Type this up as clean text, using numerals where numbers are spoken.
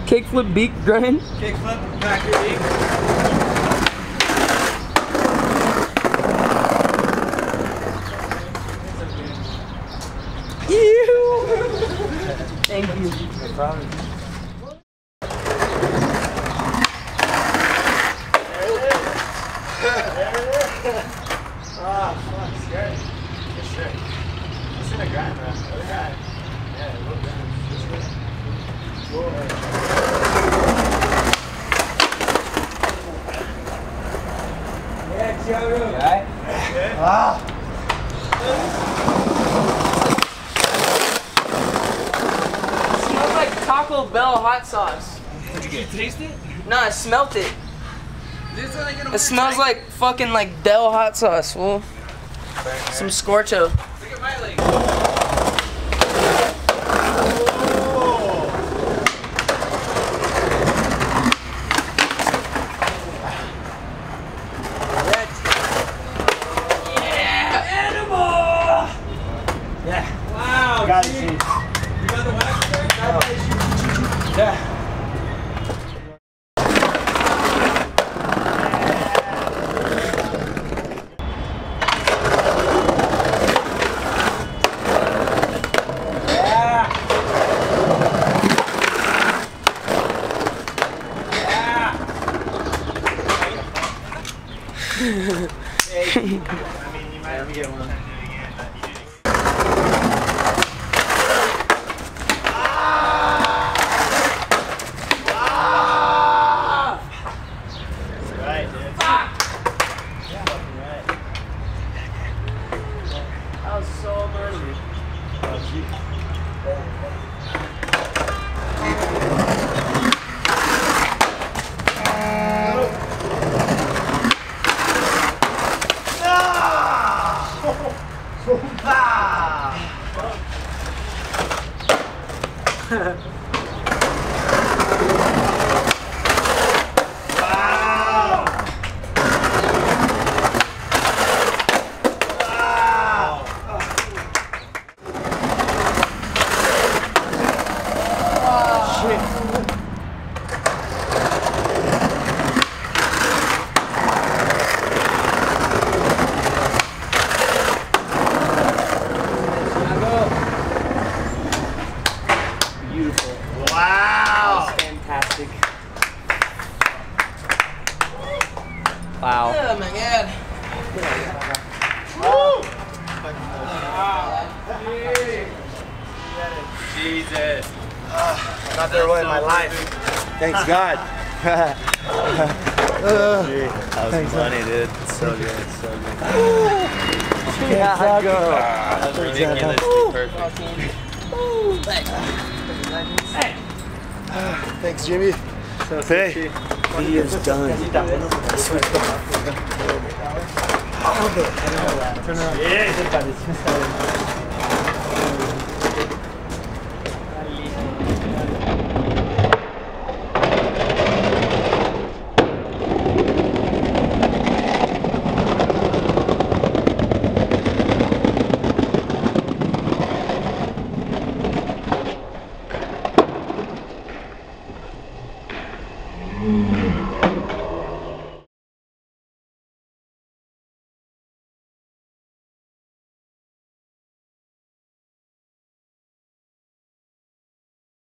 Kickflip beak grind. Kickflip, back your beak. Thank you. No problem. Oh, fuck, scary. Good shit. It's in a grind, bro. Another grind. Yeah, a little grind. Yeah, Tiago. Alright? Yeah. Ah! It smells like Taco Bell hot sauce. Did you taste it? No, I smelt it. It smells like fucking like Del hot sauce, fool. Some Scorcho. Look at my leg. Yeah. Wow, Got it, G. G. You got the wax there? Yeah. I mean, you might get one. Right, dude. Fuck! Yeah, fucking right. That was so mercy. Oh, gee. Wow! Fantastic. Wow. Oh my god. Woo! Jesus. Not there in my life. Thanks God. That was funny, dude. It's so good. It's so good. Tiago. That was ridiculously perfect. Thanks, Jimmy. Hey. He is done. Yeah.